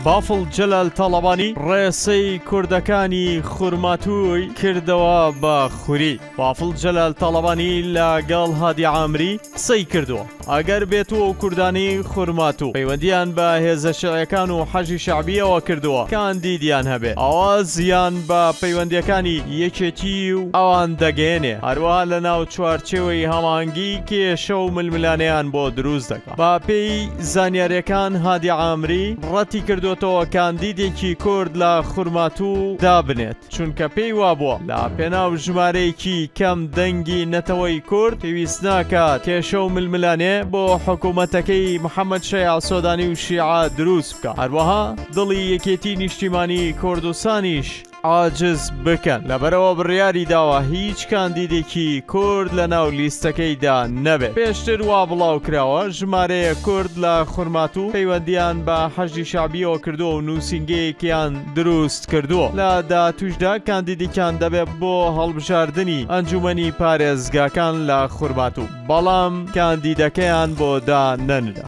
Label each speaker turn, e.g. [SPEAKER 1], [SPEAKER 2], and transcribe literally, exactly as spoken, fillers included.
[SPEAKER 1] بافڵ جەلال تاڵەبانی ڕێسەی کوردەکانی خورماتووی کردەوە بە خوری. بافڵ جەلال تاڵەبانی لەگەڵ هادی عامری قسەی کردووە ئەگەر بێتەوە و کوردانی خورماتوو پەیوەندیان بە هێزە شیعیەکان و حەجی شەعبیەوە کردووە کاندیدیان هەبێ ئەوە زیان بە پەیوەندیەکانی یەکێتی و ئەوان دەگەێنێ هەروەها لە ناو چوارچێوەی هەماهەنگی کێشە و ململانەیان بۆ دروست دەکات. با پێی زانیاریەکان هادی عامری ڕەتی کردوتەوە کاندیدێکی کورد لە خورماتوو دابنێت چونکە پێی وابووە لە پێناو ژمارەیەکی کەم دەنگی نەتەوەی کورد پێویست ناکات کێشە و ململانێ بۆ حکوومەتەکەی محەممەد شەیع سۆدانی و شیعە دروست بکە هەروەها دڵی یەکێتی نیشتیمانی کوردستانیش عاجز بکەن لەبەرەوە بڕیاری داوە هیچ کاندیدێکی کورد لە ناو لیستەکەیدا نەبێت. پێشتر وا بڵاو کراوە ژمارەیە کورد لە خورماتوو پەیوەندیان بە حەجی شەعبیەوە کردووە و نووسینگەیەکیان دروست کردووە لە داهاتووشدا کاندیدێکیان دەبێت بۆ هەڵبژاردننی ئەنجومەنی پارێزگاکان لە خورماتوو بەڵام کاندیدەکەیان بۆ دا نەندا.